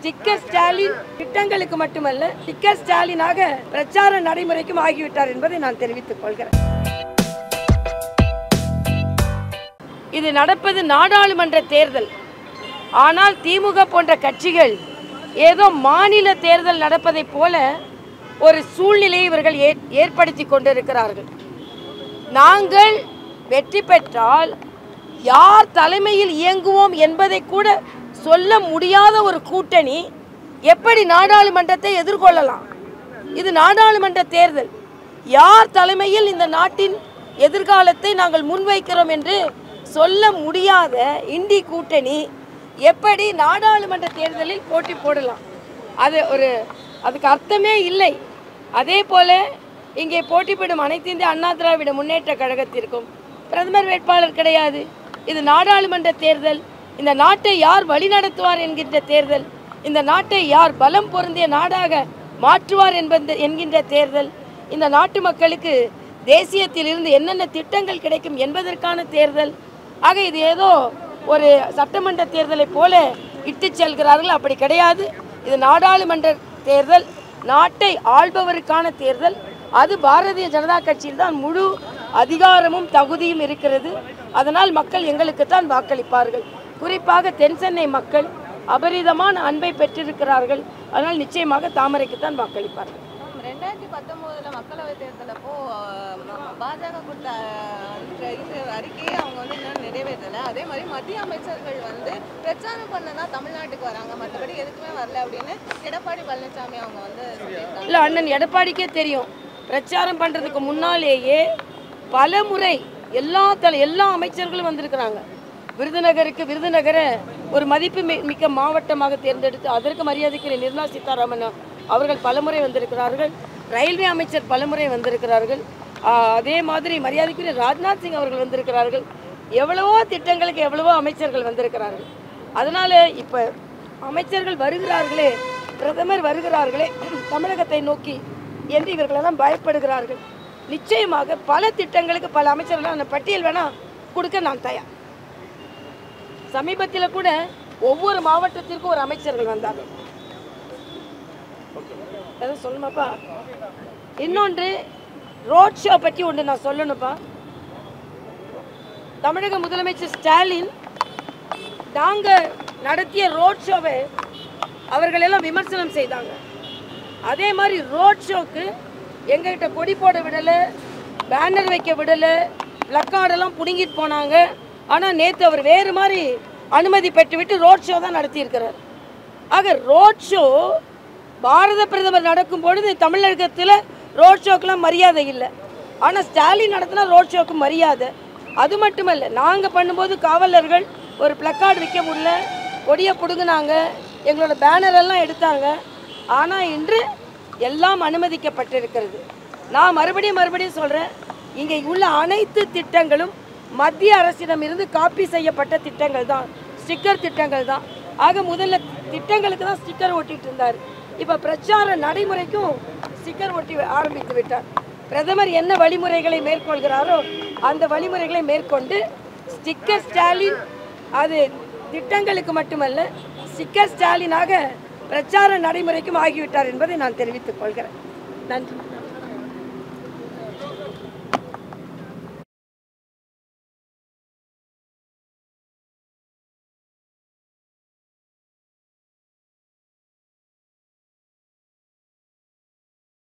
Sticker Stalin திட்டங்களுக்கு மட்டுமல்ல, sticker ஸ்டாலினாக பிரச்சார நடைமுறைக்கும் ஆகிவிட்டார் என்பதை நான் தெரிவித்துக் கொள்கிறேன். இது நடப்பது நாடாளுமன்ற தேர்தல். ஆனால் திமுக போன்ற கட்சிகள் ஏதோ மாநில தேர்தல் நடப்பதைப் போல ஒரு சூழ்நிலையை இவர்கள் ஏற்படுத்தி கொண்டிருக்கிறார்கள். நாங்கள் வெற்றி பெற்றால் யார் தலைமையில் இயங்குவோம் என்பதை கூட சொல்ல முடியாத ஒரு கூட்டணி எப்படி நாடாளுமன்றத்தை எதிர்கொள்ளலாம்? இது நாடாளுமன்ற தேர்தல். யார் தலைமையில் இந்த நாட்டின் எதிர்காலத்தை நாங்கள் முன்வைக்கிறோம் என்று சொல்ல முடியாத இந்தி கூட்டணி எப்படி நாடாளுமன்ற தேர்தலில் போட்டி போடலாம்? அதுக்கு அர்த்தமே இல்லை. அதே போல இங்கே போட்டியிடும் அனைத்து இந்திய அண்ணா திராவிட முன்னேற்ற கழகத்திற்கும் பிரதமர் வேட்பாளர் கிடையாது. இது நாடாளுமன்ற தேர்தல். இந்த நாட்டை யார் வழிநடத்துவார் என்கின்ற தேர்தல். இந்த நாட்டை யார் பலம் பொருந்திய நாடாக மாற்றுவார் என்கின்ற தேர்தல். இந்த நாட்டு மக்களுக்கு தேசியத்தில் இருந்து என்னென்ன திட்டங்கள் கிடைக்கும் என்பதற்கான தேர்தல். ஆக இது ஏதோ ஒரு சட்டமன்ற தேர்தலை போல இட்டு செல்கிறார்கள். அப்படி கிடையாது. இது நாடாளுமன்ற தேர்தல், நாட்டை ஆள்பவருக்கான தேர்தல். அது பாரதிய ஜனதா கட்சியில் தான் முழு அதிகாரமும் தகுதியும் இருக்கிறது. அதனால் மக்கள் எங்களுக்குத்தான் வாக்களிப்பார்கள். குறிப்பாக தென் சென்னை மக்கள் அபரிதமான அன்பை பெற்றிருக்கிறார்கள். அதனால் நிச்சயமாக தாமரைக்குத்தான் வாக்களிப்பார்கள். 2019 மக்களவை தேர்தல் அப்போ பாஜக கொடுத்த அறிக்கையை அவங்க இன்னும் நிறைவேற்றலை. அதே மாதிரி மத்திய அமைச்சர்கள் பிரச்சாரம் பண்ணதான் தமிழ்நாட்டுக்கு வராங்க, மற்றபடி எதுக்குமே வரல அப்படின்னு எடப்பாடி பழனிசாமி அவங்க இல்லை, அண்ணன் எடப்பாடிக்கே தெரியும். பிரச்சாரம் பண்ணுறதுக்கு முன்னாலேயே பல முறை எல்லா அமைச்சர்களும் வந்திருக்கிறாங்க. விருதுநகரை ஒரு மதிப்பு மிக்க மாவட்டமாக தேர்ந்தெடுத்து அதற்கு மரியாதைக்குரிய நிர்மலா சீதாராமன் அவர்கள் பலமுறை வந்திருக்கிறார்கள். ரயில்வே அமைச்சர் பலமுறை வந்திருக்கிறார்கள். அதே மாதிரி மரியாதைக்குரிய ராஜ்நாத் சிங் அவர்கள் வந்திருக்கிறார்கள். எவ்வளவோ திட்டங்களுக்கு எவ்வளவோ அமைச்சர்கள் வந்திருக்கிறார்கள். அதனால் இப்போ அமைச்சர்கள் வருகிறார்களே, பிரதமர் வருகிறார்களே தமிழகத்தை நோக்கி என்று இவர்களெல்லாம் பயப்படுகிறார்கள். நிச்சயமாக பல திட்டங்களுக்கு பல அமைச்சர்கள் அந்த பட்டியல் வேணால் கொடுக்க நான் தயார். சமீபத்தில் கூட ஒவ்வொரு மாவட்டத்திற்கும் ஒரு அமைச்சர்கள் வந்தார்கள். எதாவது சொல்லணும்ப்பா. இன்னொன்று ரோட் ஷோ பற்றி ஒன்று நான் சொல்லணும்ப்பா. தமிழக முதலமைச்சர் ஸ்டாலின் நாங்கள் நடத்திய ரோட் ஷோவை அவர்களெல்லாம் விமர்சனம் செய்தாங்க. அதே மாதிரி ரோட் ஷோக்கு எங்ககிட்ட கொடி போட விடலை, பேனர் வைக்க விடலை, பிளக்கார்டெல்லாம் பிடுங்கிட்டு போனாங்க. ஆனால் நேற்று அவர் வேறு மாதிரி அனுமதி பெற்றுவிட்டு ரோட் ஷோ தான் நடத்தியிருக்கிறார். ஆக ரோட் ஷோ பாரத பிரதமர் நடக்கும் பொழுது தமிழகத்தில் ரோட் ஷோக்கெலாம் மரியாதை இல்லை. ஆனால் ஸ்டாலின் நடத்தினா ரோட் ஷோக்கு மரியாதை. அது மட்டுமல்ல, நாங்கள் பண்ணும்போது காவலர்கள் ஒரு பிளக்கார்டு விற்க முடியல, கொடியை பிடுங்கினாங்க, எங்களோட பேனரெல்லாம் எடுத்தாங்க. ஆனால் இன்று எல்லாம் அனுமதிக்கப்பட்டிருக்கிறது. நான் மறுபடியும் சொல்கிறேன், இங்கே உள்ள அனைத்து திட்டங்களும் மத்திய அரசிடமிருந்து காப்பி செய்யப்பட்ட திட்டங்கள் தான், ஸ்டிக்கர் திட்டங்கள் தான். ஆக முதல்ல திட்டங்களுக்கு தான் ஸ்டிக்கர் ஒட்டிகிட்டு இருந்தார். இப்போ பிரச்சார நடைமுறைக்கும் ஸ்டிக்கர் ஒட்டி ஆரம்பித்து விட்டார். பிரதமர் என்ன வழிமுறைகளை மேற்கொள்கிறாரோ அந்த வழிமுறைகளை மேற்கொண்டு ஸ்டிக்கர் ஸ்டாலின் அது திட்டங்களுக்கு மட்டுமல்ல, ஸ்டிக்கர் ஸ்டாலினாக பிரச்சார நடைமுறைக்கும் ஆகிவிட்டார் என்பதை நான் தெரிவித்துக் கொள்கிறேன். நன்றி.